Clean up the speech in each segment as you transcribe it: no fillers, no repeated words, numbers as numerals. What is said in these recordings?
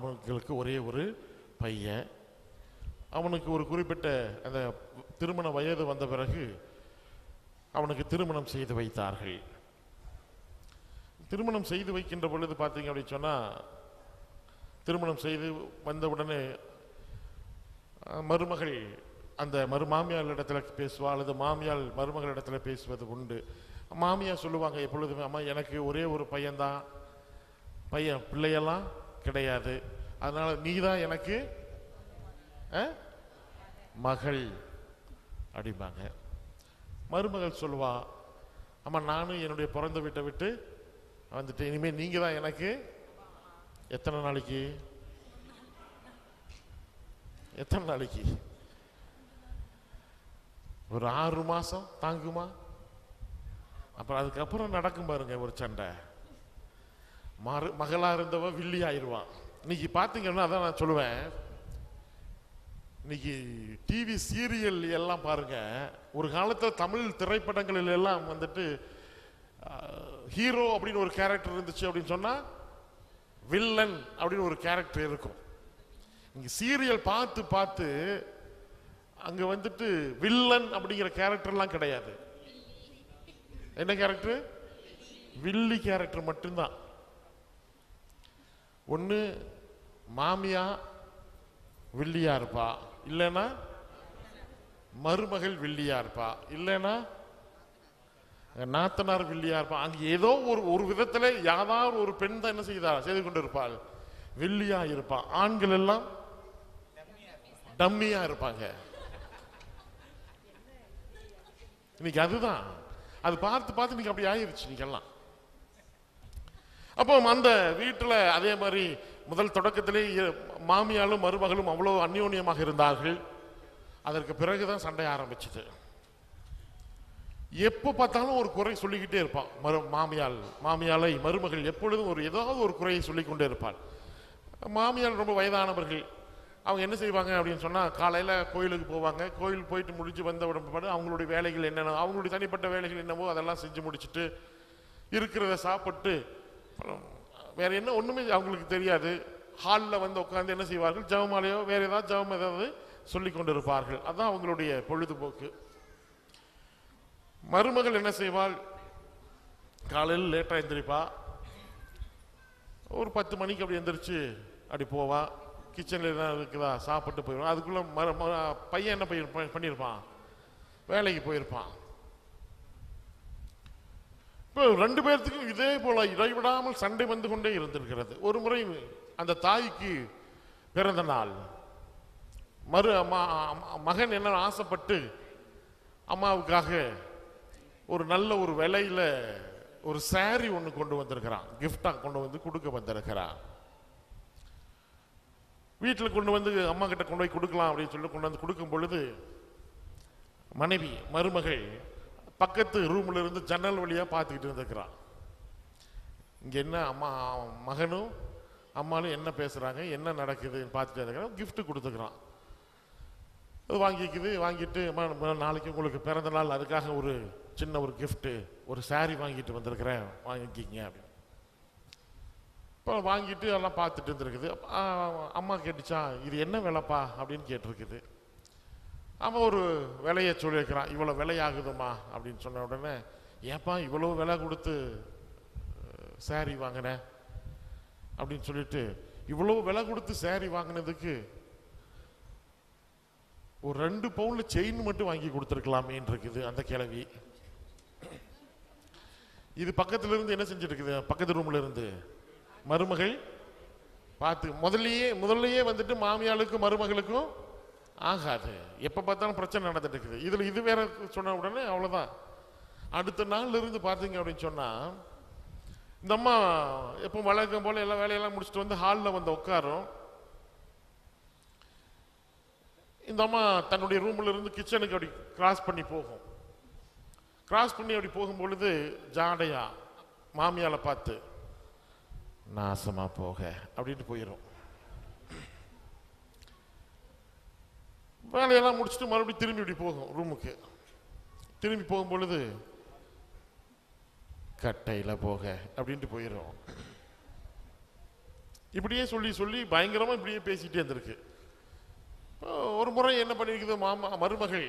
அவங்களுக்கு ஒரே ஒரு பையன். அவனுக்கு ஒரு குறிப்பிட்ட அந்த திருமண வயது வந்த பிறகு அவனுக்கு திருமணம் செய்து வைத்தார்கள். திருமணம் செய்து வைக்கின்ற பொழுது பார்த்தீங்க அப்படின்னு சொன்னால், திருமணம் செய்து வந்த உடனே மருமகள் அந்த மாமியார் இடத்துல பேசுவா, அல்லது மாமியார் மருமகள் இடத்துல பேசுவது உண்டு. மாமியார் சொல்லுவாங்க எப்பொழுதுமே, அம்மா எனக்கு ஒரே ஒரு பையன்தான், பிள்ளையெல்லாம் கிடையாது, அதனால நீ தான் எனக்கு மகள் அப்படிம்பாங்க. மருமகள் சொல்லுவா, அம்மா நானும் என்னுடைய பிறந்த வீட்டை விட்டு வந்துட்டு இனிமேல் நீங்க தான் எனக்கு எத்தனை நாளைக்கு ஒரு 6 மாசம் தாங்குமா? அப்புறம் அதுக்கப்புறம் நடக்கும் பாருங்க ஒரு சண்டை. மகளா இருந்தவ வில்லி ஆயிடுவான். இன்னைக்கு பாத்தீங்கன்னா அதான் நான் சொல்லுவேன், இன்னைக்கு டிவி சீரியல் எல்லாம் பாருங்க, ஒரு காலத்தில் தமிழ் திரைப்படங்களில் எல்லாம் வந்துட்டு ஹீரோ அப்படின்னு ஒரு கேரக்டர் இருந்துச்சு அப்படின்னு சொன்னா வில்லன் அப்படின்னு ஒரு கேரக்டர் இருக்கும். இங்க சீரியல் பார்த்து பார்த்து அங்க வந்துட்டு வில்லன் அப்படிங்கிற கேரக்டர்லாம் கிடையாது. என்ன கேரக்டர்? வில்லி கேரக்டர் மட்டும்தான். ஒன்று மாமியா வில்லியா இருப்பா, இல்லைன்னா மருமகள் வில்லியா இருப்பா, இல்லைன்னா நாத்தனார் வில்லியா இருப்பா. அங்கே ஏதோ ஒரு விதத்தில் யாராவது ஒரு பெண் தான் என்ன செய்து கொண்டு இருப்பாள், வில்லியா இருப்பான். ஆண்கள் எல்லாம் டம்மியா இருப்பாங்க. இன்னைக்கு அதுதான், அது பார்த்து பார்த்து இன்னைக்கு அப்படி ஆயிருச்சு இன்னைக்கெல்லாம். அப்போ அந்த வீட்டில் அதே மாதிரி முதல் தொடக்கத்திலே மாமியாலும் மருமகளும் அவ்வளோ அந்யோன்யமாக இருந்தார்கள். அதற்கு பிறகுதான் சண்டை ஆரம்பிச்சது. எப்போ பார்த்தாலும் ஒரு குறை சொல்லிக்கிட்டே இருப்பான் மாமியாலை மருமகள் எப்பொழுதும் ஏதாவது ஒரு குறையை சொல்லிக்கொண்டே இருப்பாள். மாமியார் ரொம்ப வயதானவர்கள். அவங்க என்ன செய்வாங்க அப்படின்னு சொன்னால், காலையில் கோயிலுக்கு போவாங்க. கோயில் போயிட்டு முடிஞ்சு வந்த உடம்பு அவங்களுடைய வேலைகள் என்னென்ன, அவங்களுடைய தனிப்பட்ட வேலைகள் என்னவோ அதெல்லாம் செஞ்சு முடிச்சுட்டு இருக்கிறத சாப்பிட்டு வேற என்ன ஒன்றுமே அவங்களுக்கு தெரியாது. ஹாலில் வந்து உட்காந்து என்ன செய்வார்கள், ஜெபமாலையோ வேற ஏதாவது ஜெபம் ஏதாவது சொல்லி கொண்டு இருப்பார்கள். அதுதான் அவங்களுடைய பொழுதுபோக்கு. மருமகள் என்ன செய்வாள், காலையில் லேட்டாக எந்திரிப்பா, ஒரு 10 மணிக்கு அப்படி எந்திரிச்சு அப்படி போவா, கிச்சனில் எதாவது இருக்குதா சாப்பிட்டு போயிடுவான். அதுக்குள்ளே பையன் என்ன பண்ணியிருப்பான், வேலைக்கு போயிருப்பான். இப்போ 2 பேர்த்துக்கும் இதே போல இடைவிடாமல் சண்டை வந்து கொண்டே இருந்திருக்கிறது. ஒரு முறை அந்த தாய்க்கு பிறந்த நாள், மகன் என்ன ஆசைப்பட்டு அம்மாவுக்காக ஒரு நல்ல ஒரு விலையில ஒரு சாரி ஒன்று கொண்டு வந்திருக்கிறான், கிஃப்டா கொண்டு வந்து கொடுக்க வந்திருக்கிறான். வீட்டில் கொண்டு வந்து அம்மா கிட்ட கொண்டு போய் கொடுக்கலாம் அப்படின்னு சொல்லி கொண்டு வந்து கொடுக்கும் பொழுது, மனைவி மருமகள் பக்கத்து ரூம்ல இருந்து ஜன்னல் வழியா பார்த்துக்கிட்டு இருந்திருக்கிறான். இங்க என்ன மகனும் அம்மாலும் என்ன பேசுறாங்க, என்ன நடக்குதுன்னு பார்த்துட்டு இருக்கிறான். கிஃப்ட் கொடுத்துக்கிறான். வாங்கிட்டு நாளைக்கு உங்களுக்கு பிறந்த நாள், அதுக்காக ஒரு சின்ன ஒரு கிஃப்ட், ஒரு சாரி வாங்கிட்டு வந்திருக்கிறேன், வாங்கிக்கிங்க அப்படின்னு. இப்போ வாங்கிட்டு எல்லாம் பார்த்துட்டு இருந்திருக்குது. அம்மா கேட்டுச்சா, இது என்ன விலைப்பா அப்படின்னு கேட்டிருக்குது. அவன் ஒரு விலையை சொல்லியிருக்கிறான், இவ்வளோ விலையாகுதுமா அப்படின்னு சொன்ன உடனே, ஏப்பா இவ்வளோ விலை கொடுத்து சாரி வாங்கினேன் அப்படின்னு சொல்லிட்டு, இவ்வளோ விலை கொடுத்து சாரி வாங்கினதுக்கு ஒரு 2 பவுன்ல செயின் மட்டும் வாங்கி கொடுத்துருக்கலாமேன்னு இருக்குது அந்த கிழவி. இது பக்கத்துல இருந்து என்ன செஞ்சுட்டு இருக்குது, பக்கத்து ரூம்ல இருந்து மருமகள் பார்த்து முதல்லயே வந்துட்டு மாமியாளுக்கும் மருமகளுக்கும் ஆகாது, எப்ப பார்த்தாலும் பிரச்சனை நடந்துட்டு இருக்குது. இதுல இது வேற சொன்ன உடனே அவ்வளவுதான். அடுத்த நாள்ல இருந்து பார்த்தீங்க அப்படின்னு சொன்னா, இந்த அம்மா எப்போ வழக்கம் போல எல்லா வேலையெல்லாம் முடிச்சுட்டு வந்து ஹாலில் வந்து உட்காரும். இந்த அம்மா தன்னுடைய ரூம்ல இருந்து கிச்சனுக்கு அப்படி கிராஸ் பண்ணி போகும். கிராஸ் பண்ணி அப்படி போகும் பொழுது ஜாடையா மாமியால பார்த்து, நாசமா போக அப்படின்ட்டு போயிடும். வேலையெல்லாம் முடிச்சுட்டு மறுபடியும் திரும்பி இப்படி போகும் ரூமுக்கு. திரும்பி போகும் பொழுது கட்டையில போக அப்படின்ட்டு போயிடும். இப்படியே சொல்லி சொல்லி பயங்கரமா இப்படியே பேசிட்டே இருந்திருக்கு. ஒரு முறை என்ன பண்ணிருக்குது, மருமகள்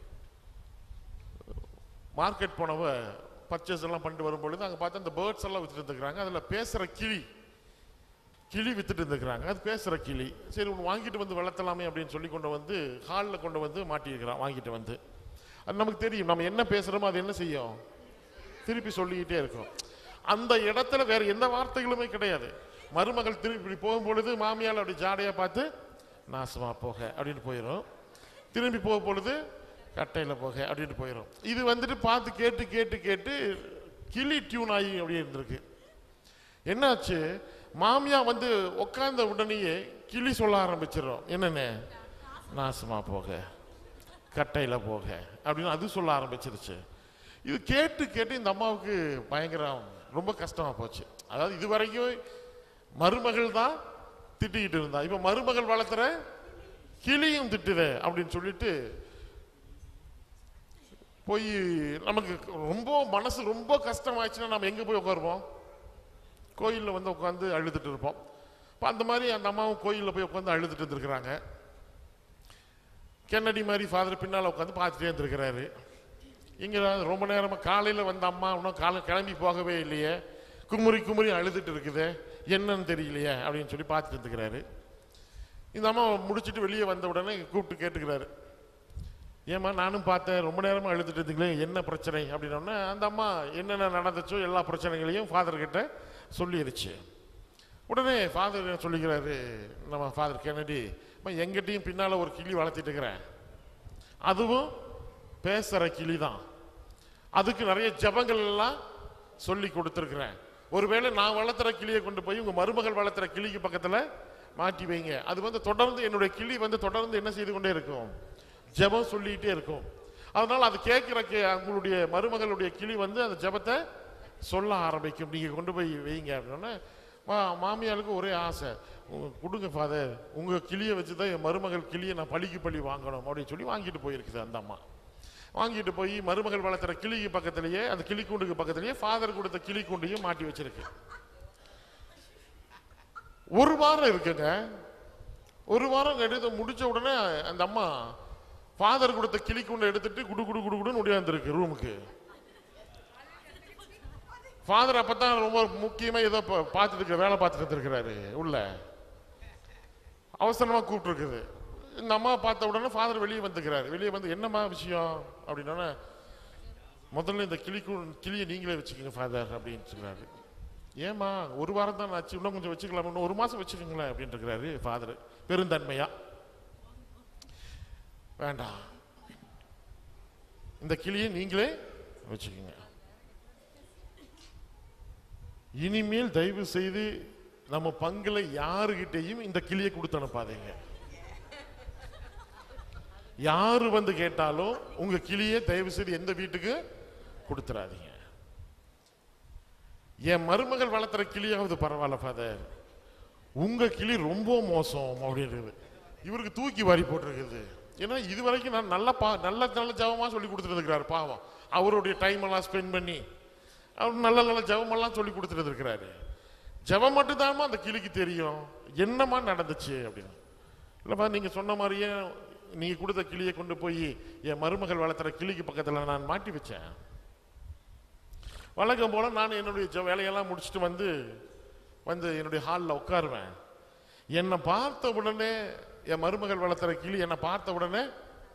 மார்க்கெட் போனவ பர்ச்சேஸ் எல்லாம் பண்ணிட்டு வரும்பொழுது அங்கே பார்த்தா அந்த பேர்ட்ஸ் எல்லாம் வித்துட்டு இருந்துக்கிறாங்க. அதில் பேசுகிற கிளி வித்துட்டு இருந்துக்கிறாங்க. அது பேசுகிற கிளி. சரி ஒன்று வாங்கிட்டு வந்து வளர்த்தலாமே அப்படின்னு சொல்லி கொண்டு வந்து ஹாலில் கொண்டு வந்து மாட்டியிருக்கிறான். வாங்கிட்டு வந்து அது நமக்கு தெரியும், நம்ம என்ன பேசுகிறோமோ அது என்ன செய்யும், திருப்பி சொல்லிக்கிட்டே இருக்கும். அந்த இடத்துல வேற எந்த வார்த்தைகளுமே கிடையாது. மருமகள் திருப்பி போகும்பொழுது மாமியால் அப்படி ஜாடையாக பார்த்து நாசமா போக அப்படின்னு போயிடும். திரும்பி போகும் பொழுது கட்டையில் போக அப்படின்னு போயிடும். இது வந்துட்டு பார்த்து கேட்டு கேட்டு கேட்டு கிளி டியூன் ஆகி அப்படியே இருந்திருக்கு. என்னாச்சு, மாமியா வந்து உட்கார்ந்த உடனேயே கிளி சொல்ல ஆரம்பிச்சிடும். என்னென்ன, நாசமா போக, கட்டையில் போக அப்படின்னு அது சொல்ல ஆரம்பிச்சிருச்சு. இது கேட்டு கேட்டு இந்த அம்மாவுக்கு பயங்கரம் ரொம்ப கஷ்டமாக போச்சு. அதாவது இது வரைக்கும் மருமகள் தான் திட்டிக்கிட்டு இருந்தா, இப்போ மருமகள் வளர்த்துற கிளியும் திட்டுத அப்படின்னு சொல்லிட்டு போய் நமக்கு ரொம்ப மனசு ரொம்ப கஷ்டமாயிடுச்சுன்னா நம்ம எங்கே போய் உட்காருவோம், கோயிலில் வந்து உட்காந்து அழுதுட்டு இருப்போம். இப்போ அந்த மாதிரி அந்த அம்மாவும் கோயிலில் போய் உட்காந்து அழுதுட்டு இருந்திருக்கிறாங்க. கென்னடி மாதிரி ஃபாதர் பின்னால் உட்காந்து பார்த்துட்டே இருந்திருக்கிறாரு. இங்கே ரொம்ப நேரமாக காலையில் வந்த அம்மா இன்னும் கிளம்பி போகவே இல்லையே, குமுறி அழுதுட்டு இருக்குது, என்னன்னு தெரியலையே அப்படின்னு சொல்லி பார்த்துட்டு இருந்துக்கிறாரு. இந்த அம்மா முடிச்சுட்டு வெளியே வந்த உடனே கூப்பிட்டு கேட்டுக்கிறாரு, ஏம்மா நானும் பார்த்தேன் ரொம்ப நேரமாக அழுதுட்டு இருந்தீங்களே, என்ன பிரச்சனை அப்படின்னோடனே அந்த அம்மா என்னென்ன நடந்துச்சோ எல்லா பிரச்சனைகளையும் ஃபாதர்கிட்ட சொல்லிடுச்சு. உடனே ஃபாதர் சொல்லிக்கிறாரு, நம்ம ஃபாதர் கென்னடி, எங்கிட்டையும் பின்னால் ஒரு கிளி வளர்த்திட்டு இருக்கிறேன், அதுவும் பேசுகிற கிளி தான், அதுக்கு நிறைய ஜபங்கள் எல்லாம் சொல்லி கொடுத்துருக்குறேன். ஒருவேளை நான் வளர்த்துற கிளியை கொண்டு போய் உங்கள் மருமகள் வளர்த்துற கிளிக்கு பக்கத்தில் மாட்டி வைங்க, அது வந்து தொடர்ந்து என்னுடைய கிளி வந்து தொடர்ந்து என்ன செய்து கொண்டே இருக்கும், ஜபம் சொல்லிகிட்டே இருக்கும். அதனால் அது கேட்குற உங்களுடைய மருமகளுடைய கிளி வந்து அந்த ஜபத்தை சொல்ல ஆரம்பிக்கும், நீங்கள் கொண்டு போய் வைங்க அப்படின்னா மாமியாருக்கு ஒரே ஆசை, கொடுங்க ஃபாதர், உங்கள் கிளியை வச்சு தான் என் மருமகள் கிளியை நான் பழி வாங்கணும் அப்படின்னு சொல்லி வாங்கிட்டு போயிருக்குது. அந்த அம்மா வாங்கிட்டு போய் மருமகள் வளர்த்துற கிளிக்கு பக்கத்திலேயே, அந்த கிளி கூண்டுக்கு பக்கத்திலேயே ஃபாதர் கொடுத்த கிளி கூண்டையும் மாட்டி வச்சிருக்கு. ஒரு வாரம் இருக்குங்க. ஒரு வாரம் எடுத்து முடிச்ச உடனே அந்த அம்மா ஃபாதர் கொடுத்த கிளி கூண்டை எடுத்துட்டு குடுன்னு ஓடியாந்துருக்கு ரூமுக்கு. ஃபாதர் அப்பதான் ரொம்ப முக்கியமா ஏதோ பார்த்துட்டு வேலை பார்த்துட்டு இருக்கிறாரு உள்ள, அவசரமா கூப்பிட்டு இருக்குது. இந்த அம்மா பார்த்த உடனே ஃபாதர் வெளியே வந்துக்கிறாரு. வெளியே வந்து என்னம்மா விஷயம் அப்படின்னா, முதல்ல இந்த கிளியை நீங்களே வச்சுக்கோங்க ஃபாதர் அப்படின்னு சொல்றாரு. ஏமா ஒரு வாரம் தான் ஆச்சு, இன்னும் கொஞ்சம் வச்சுக்கலாம், இன்னும் ஒரு மாசம் வச்சுக்கோங்களேன் அப்படின்னு இருக்கிறாரு ஃபாதர் பெருந்தன்மையா. வேண்டாம், இந்த கிளியை நீங்களே வச்சுக்கோங்க, இனிமேல் தயவு செய்து நம்ம பங்குல யாருகிட்டையும் இந்த கிளியை கொடுத்து அனுப்பாதீங்க. யாரு வந்து கேட்டாலும் உங்க கிளியை தயவு செய்து எந்த வீட்டுக்கு கொடுத்துறாதீங்க. என் மருமகள் வளர்த்துற கிளியாவது பரவாயில்ல ஃபாதர், உங்க கிளி ரொம்ப மோசம் அப்படின்றது இவருக்கு தூக்கி வாரி போட்டிருக்குது. ஏன்னா இது வரைக்கும் நான் நல்ல ஜபமா சொல்லி கொடுத்துட்டு இருக்கிறாரு. பாவம், அவருடைய டைம் எல்லாம் ஸ்பெண்ட் பண்ணி அவர் நல்ல ஜபமெல்லாம் சொல்லி கொடுத்துட்டு இருக்கிறாரு. ஜபம் மட்டும்தான்மா அந்த கிளிக்கு தெரியும் என்னமா நடந்துச்சு அப்படின்னு. இல்லப்பா, நீங்க சொன்ன மாதிரியே நீங்க கொடுத்த கிளியை கொண்டு போய் என் மருமகள் வளர்த்துற கிளிக்கு பக்கத்தில் நான் மாட்டி வச்சேன். வழக்கம் போல நான் என்னுடைய வேலையெல்லாம் முடிச்சுட்டு வந்து என்னுடைய ஹாலில் உட்காருவேன். என்னை பார்த்த உடனே என் மருமகள் வளர்த்துற கிளி என்னை பார்த்த உடனே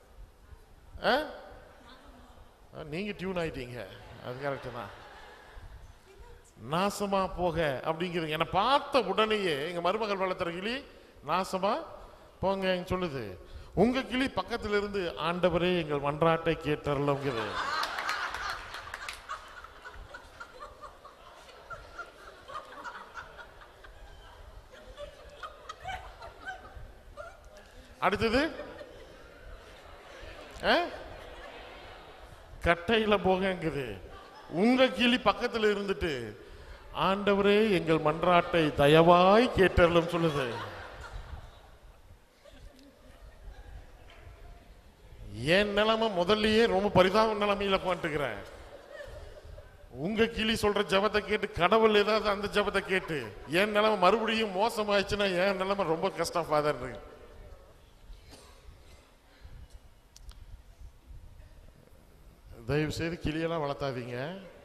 நீங்க டியூன் ஆயிட்டீங்க, அது கரெக்டு தான், நாசமா போக அப்படிங்கிறது. என்னை பார்த்த உடனேயே எங்க மருமகள் வளர்த்துற கிளி நாசமா போங்க சொல்லுது. உங்க கிளி பக்கத்துல இருந்து ஆண்டவரே எங்கள் மன்றாட்டை கேட்டறலங்கிறது. அடுத்தது கட்டையில போகுது. உங்க கிளி பக்கத்துல இருந்துட்டு ஆண்டவரே எங்கள் மன்றாட்டை தயவாய் கேட்டறலும் சொல்லுது. என் நிலைமை முதல்லயே ரொம்ப பரிதாப நிலைமையில உட்காந்துக்கிறேன். உங்க கிளி சொல்ற ஜபத்தை கேட்டு கடவுள் ஏதாவது அந்த ஜபத்தை கேட்டு என் நிலைமை மறுபடியும் மோசமாயிடுச்சுன்னா என் நிலைமை ரொம்ப கஷ்டம் ஃபாதர். தயவு செய்து கிளியெல்லாம் வளர்த்தாதீங்க.